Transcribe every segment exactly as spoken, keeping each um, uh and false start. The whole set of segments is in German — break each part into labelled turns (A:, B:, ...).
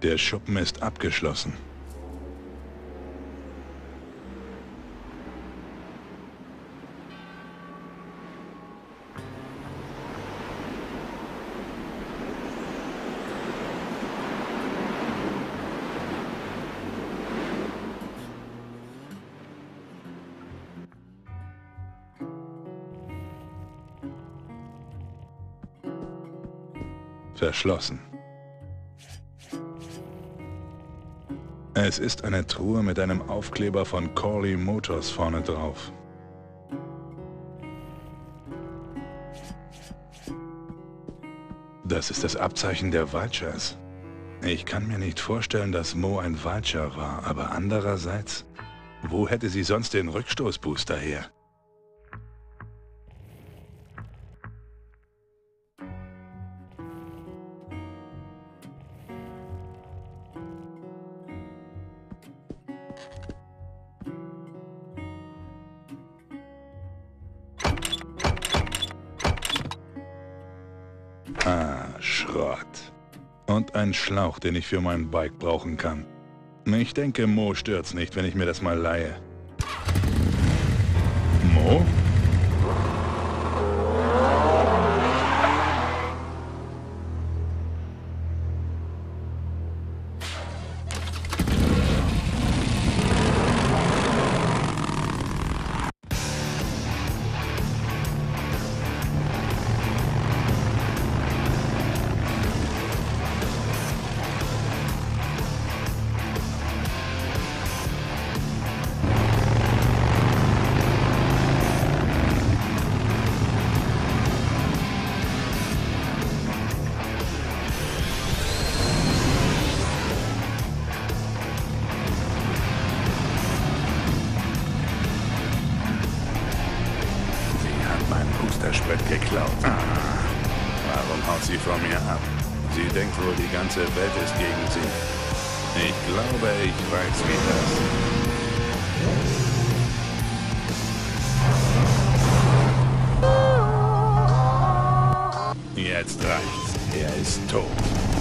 A: Der Schuppen ist abgeschlossen. Verschlossen. Es ist eine Truhe mit einem Aufkleber von Corley Motors vorne drauf. Das ist das Abzeichen der Vultures. Ich kann mir nicht vorstellen, dass Mo ein Vulture war, aber andererseits, wo hätte sie sonst den Rückstoßbooster her? Ah, Schrott. Und ein Schlauch, den ich für mein Bike brauchen kann. Ich denke, Mo stört's nicht, wenn ich mir das mal leihe. Mo? Sprit geklaut. Ah, warum haut sie von mir ab? Sie denkt wohl, die ganze Welt ist gegen sie. Ich glaube, ich weiß, wie das. Jetzt reicht's. Er ist tot.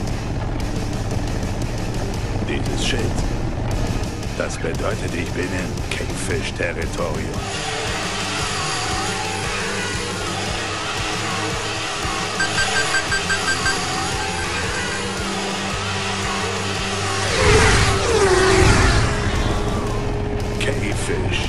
A: Dieses Schild. Das bedeutet, ich bin im Kingfish-Territorium. Fish.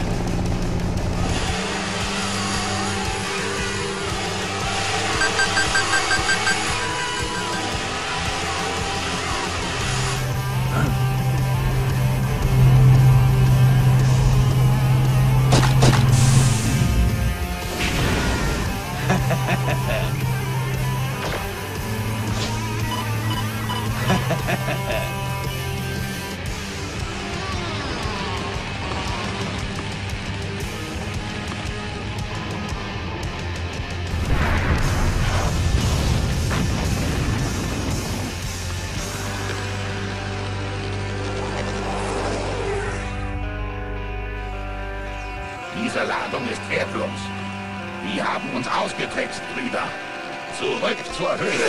B: Diese Ladung ist wertlos. Die haben uns ausgetrickst, Brüder. Zurück zur Höhle.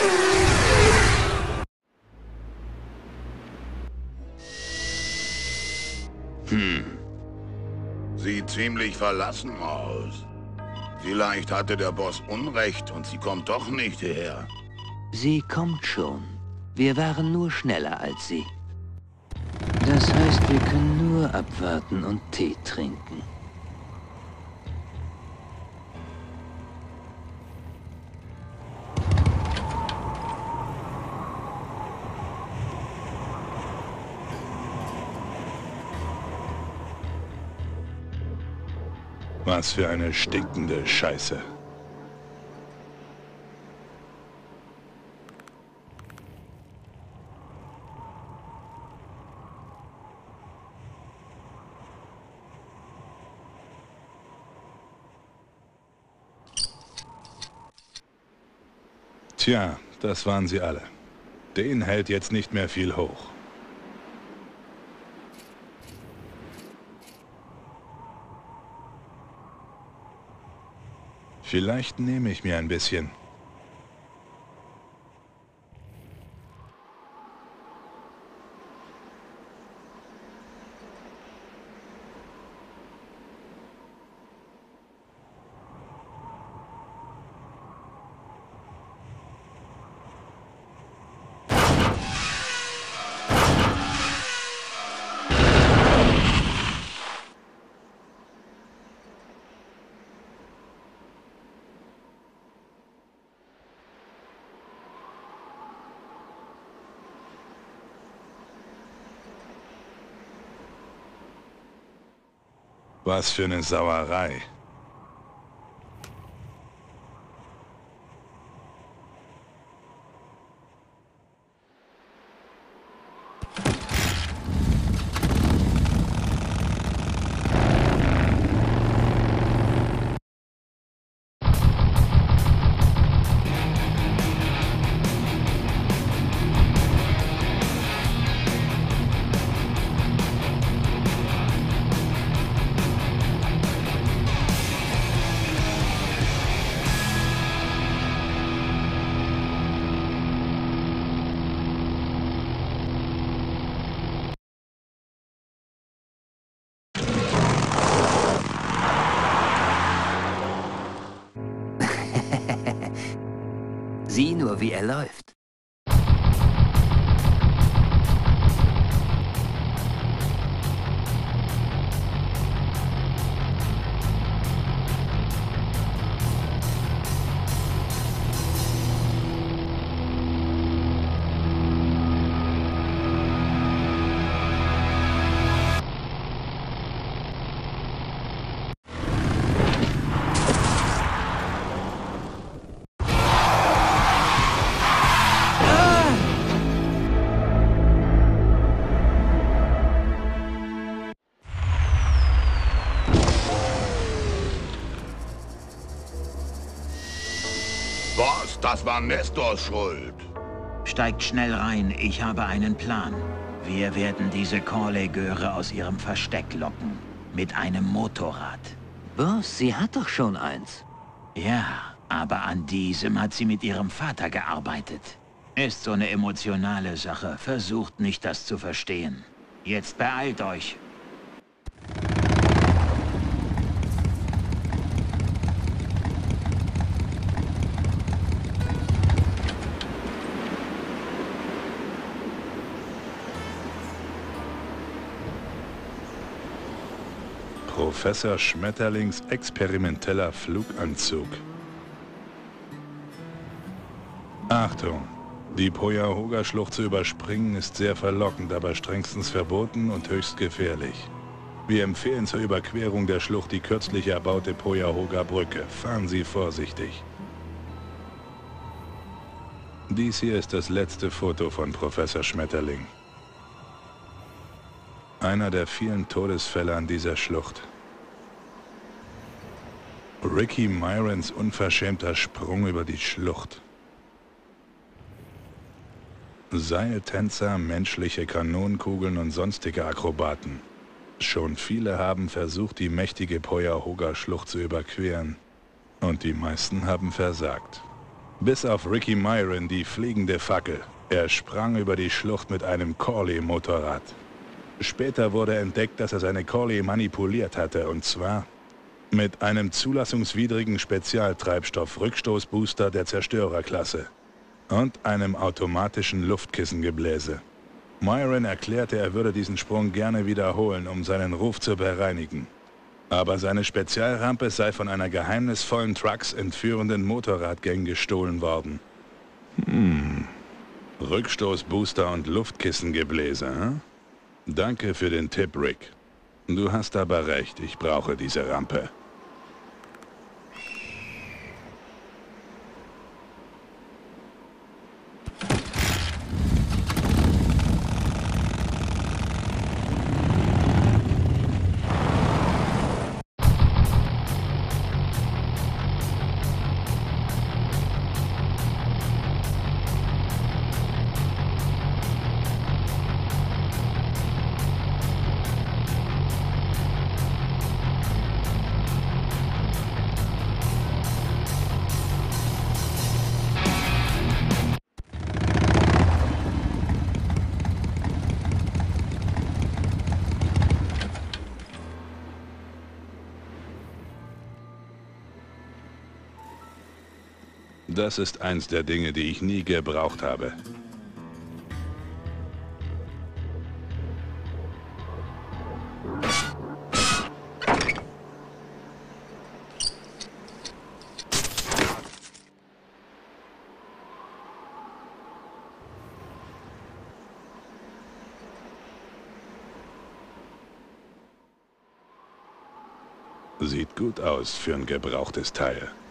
C: Hm. Sieht ziemlich verlassen aus. Vielleicht hatte der Boss Unrecht und sie kommt doch nicht hierher.
D: Sie kommt schon. Wir waren nur schneller als sie. Das heißt, wir können nur abwarten und Tee trinken.
A: Was für eine stinkende Scheiße. Tja, das waren sie alle. Den hält jetzt nicht mehr viel hoch. Vielleicht nehme ich mir ein bisschen. Was für eine Sauerei.
D: Sieh nur, wie er läuft.
C: Boss, das war Nestors Schuld.
E: Steigt schnell rein, ich habe einen Plan. Wir werden diese Corley-Göre aus ihrem Versteck locken. Mit einem Motorrad.
D: Boss, sie hat doch schon eins.
E: Ja, aber an diesem hat sie mit ihrem Vater gearbeitet. Ist so eine emotionale Sache. Versucht nicht, das zu verstehen. Jetzt beeilt euch.
A: Professor Schmetterlings experimenteller Fluganzug. Achtung! Die Poyahoga-Schlucht zu überspringen ist sehr verlockend, aber strengstens verboten und höchst gefährlich. Wir empfehlen zur Überquerung der Schlucht die kürzlich erbaute Poyahoga-Brücke. Fahren Sie vorsichtig. Dies hier ist das letzte Foto von Professor Schmetterling. Einer der vielen Todesfälle an dieser Schlucht. Ricky Myrons unverschämter Sprung über die Schlucht. Seiltänzer, menschliche Kanonenkugeln und sonstige Akrobaten. Schon viele haben versucht, die mächtige Poyahoga-Schlucht zu überqueren. Und die meisten haben versagt. Bis auf Ricky Myron, die fliegende Fackel. Er sprang über die Schlucht mit einem Corley-Motorrad. Später wurde entdeckt, dass er seine Corley manipuliert hatte, und zwar mit einem zulassungswidrigen Spezialtreibstoff Rückstoßbooster der Zerstörerklasse und einem automatischen Luftkissengebläse. Myron erklärte, er würde diesen Sprung gerne wiederholen, um seinen Ruf zu bereinigen. Aber seine Spezialrampe sei von einer geheimnisvollen Trucks entführenden Motorradgang gestohlen worden. Hm. Rückstoßbooster und Luftkissengebläse, hm? Danke für den Tipp, Rick. Du hast aber recht, ich brauche diese Rampe. Das ist eins der Dinge, die ich nie gebraucht habe. Sieht gut aus für ein gebrauchtes Teil.